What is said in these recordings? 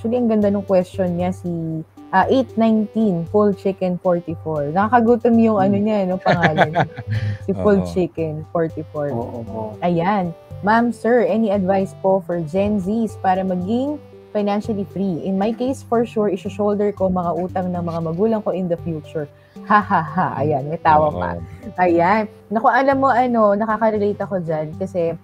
Actually, ang ganda ng question niya, si 819, Full Chicken 44. Nakakagutom yung ano niya, no, pangalan. Si Full Chicken 44. Ayan. Ma'am, sir, any advice po for GenZs para maging financially free? In my case, for sure, iso-shoulder ko mga utang ng mga magulang ko in the future. Ha ha ha. Ayan, may tawa pa. Ayan. Naku, alam mo, nakaka-relate ako dyan kasi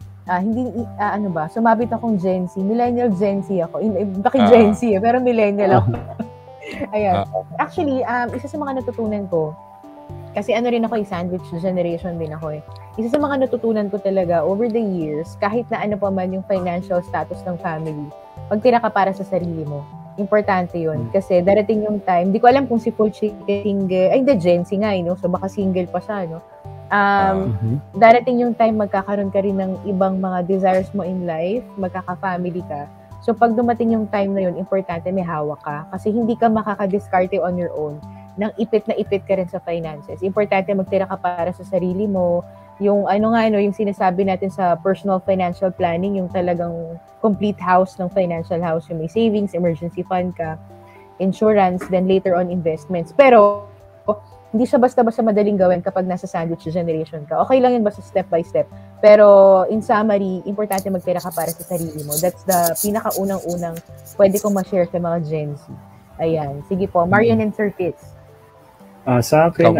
sumabit akong Gen Z. Millennial Gen Z ako. Baki Gen Z pero millennial ako. Ayan. Actually, isa sa mga natutunan ko, kasi rin ako sandwich generation din ako eh. Isa sa mga natutunan ko talaga over the years, kahit na ano pa man yung financial status ng family, pagtira ka para sa sarili mo. Importante yun. Kasi darating yung time, di ko alam kung si Full Chicken single, ay hindi, Gen Z nga, so baka single pa siya, no? Darating yung time, magkakaroon ka rin ng ibang mga desires mo in life, magkaka-family ka. So, pag dumating yung time na yun, importante may hawak ka. Kasi hindi ka makaka-discarte on your own. Nang ipit na ipit ka rin sa finances. Importante magtira ka para sa sarili mo. Yung yung sinasabi natin sa personal financial planning, yung talagang complete house ng financial house. Yung may savings, emergency fund ka, insurance, then later on investments. Pero, hindi siya basta-basta madaling gawin kapag nasa sandwich generation ka. Okay lang yun basta step by step. Pero in summary, importante magtira ka para sa sarili mo. That's the pinakaunang-unang pwede kong ma-share sa mga Gen Z. Ayan. Sige po. Marian and Sir Fitz. Sa akin,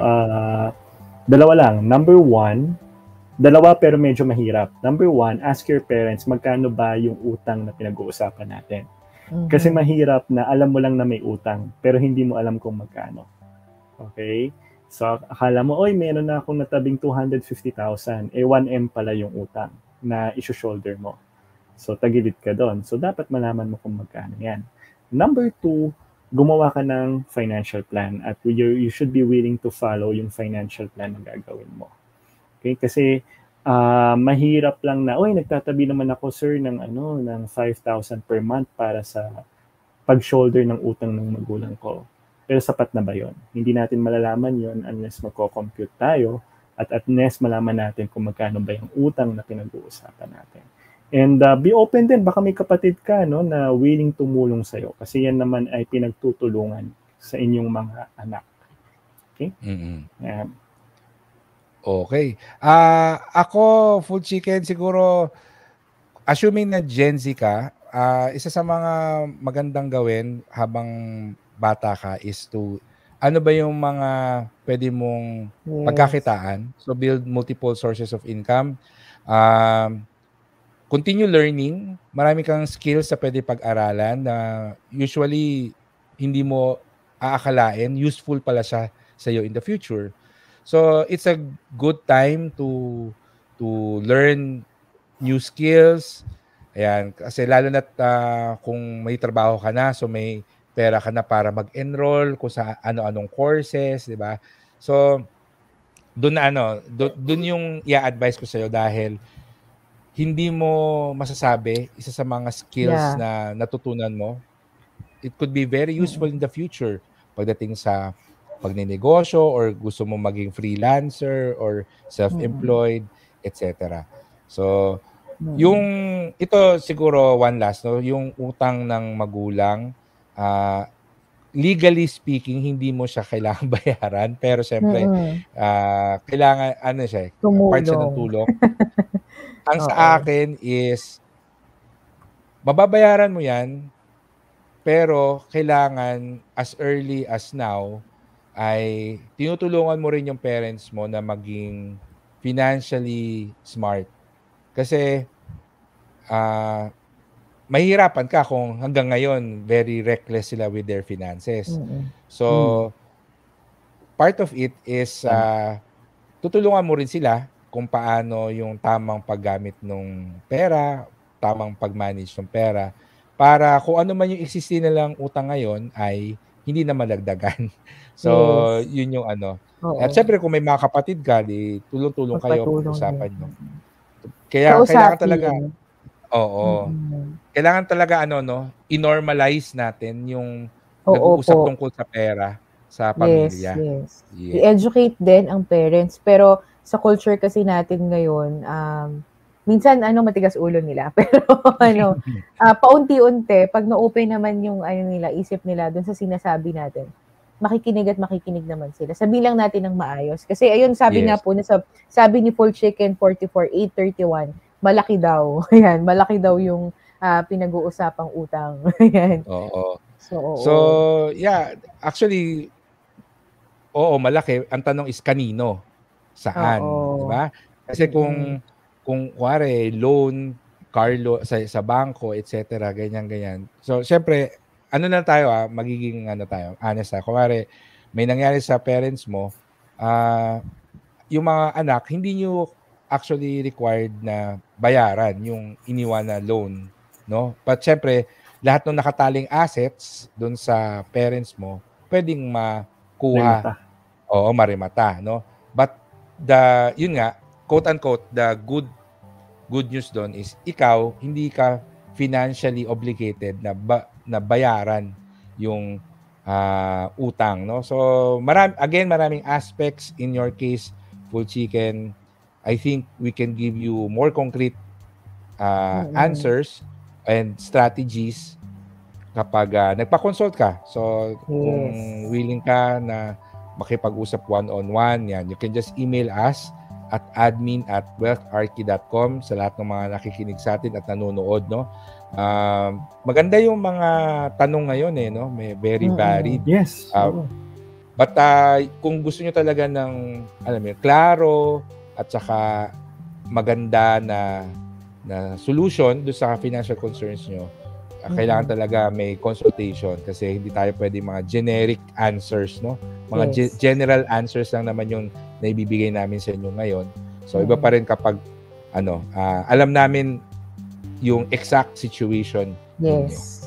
dalawa lang. Number one, dalawa pero medyo mahirap. Number one, ask your parents magkano ba yung utang na pinag-uusapan natin. Kasi mahirap na alam mo lang na may utang pero hindi mo alam kung magkano. Okay? So, akala mo, meron na akong natabing 250,000. 1M pala yung utang na issue-shoulder mo. So, tagilid ka doon. So, dapat malaman mo kung magkano yan. Number two, gumawa ka ng financial plan at you should be willing to follow yung financial plan na gagawin mo. Okay? Kasi, mahirap lang na, nagtatabi naman ako, sir, ng 5,000 per month para sa pag-shoulder ng utang ng magulang ko. Pero sapat na ba yun? Hindi natin malalaman yun unless magko-compute tayo at unless malaman natin kung magkano ba yung utang na pinag-uusapan natin. And be open din. Baka may kapatid ka na willing tumulong sa'yo kasi yan naman ay pinagtutulungan sa inyong mga anak. Okay? Okay. Ako, Full Chicken, siguro, assuming na Gen Z ka, isa sa mga magandang gawin habang bata ka is to ano ba yung mga pwede mong pagkakitaan. So build multiple sources of income. Continue learning. Marami kang skills sa pwede pag-aralan na usually hindi mo aakalain. Useful pala siya sa iyo in the future. So it's a good time to learn new skills. Ayan. Kasi lalo na kung may trabaho ka na, so may pera ka na para mag-enroll kung sa ano-anong courses, di ba? So, doon yung i-advise ko sa'yo dahil hindi mo masasabi, isa sa mga skills na natutunan mo, it could be very useful in the future pagdating sa pagninegosyo or gusto mo maging freelancer or self-employed, etc. So, ito siguro one last, yung utang ng magulang, legally speaking, hindi mo siya kailangan bayaran. Pero siyempre, kailangan, siya, part siya ng tulong. Ang sa akin is, mababayaran mo yan, pero kailangan, as early as now, ay tinutulungan mo rin yung parents mo na maging financially smart. Kasi, mahihirapan ka kung hanggang ngayon very reckless sila with their finances. So, part of it is tutulungan mo rin sila kung paano yung tamang paggamit ng pera, tamang pag-manage ng pera, para kung ano man yung existing nilang utang ngayon ay hindi na malagdagan. So, yun yung At syempre kung may mga kapatid ka, di tulong-tulong kayo, pag-usapan nyo. Kaya kailangan talaga kailangan talaga i-normalize natin yung nag-uusap tungkol sa pera sa pamilya. Yes. I-educate din ang parents. Pero sa culture kasi natin ngayon, minsan matigas ulo nila. Pero paunti-unti, pag na-open naman yung nila, isip nila dun sa sinasabi natin, makikinig naman sila. Sabi lang natin ng maayos. Kasi ayun, sabi nga po, sabi ni Full Chicken 44, 831, malaki daw. Ayan, malaki daw yung pinag-uusapang utang. Ayan. Oo. So, yeah, actually, oo, malaki. Ang tanong is kanino? Saan? Di ba? Kasi kung kuwari, loan, car loan, sa bangko, etc., ganyan. So, syempre, tayo, magiging tayo, honest kuwari, may nangyari sa parents mo, yung mga anak, hindi nyo actually required na bayaran yung iniwan na loan, no? But syempre, lahat ng nakataling assets doon sa parents mo, pwedeng makuha. Oo, marimata, no? But yun nga, quote unquote, the good news doon is ikaw hindi ka financially obligated na bayaran yung utang, no? So maraming aspects in your case, Full Chicken. I think we can give you more concrete answers and strategies kapag nagpa-consult ka. So kung willing ka na makipag-usap one-on-one, yan, you can just email us at admin@wealtharki.com sa lahat ng mga nakikinig sa atin at nanonood, no? Maganda yung mga tanong ngayon, no? May very varied. Yes. But kung gusto nyo talaga ng, klaro at saka maganda na solution doon sa financial concerns nyo, kailangan talaga may consultation kasi hindi tayo pwede mga generic answers, no? Mga general answers lang naman yung naibibigay namin sa inyo ngayon. So iba pa rin kapag alam namin yung exact situation. Yes.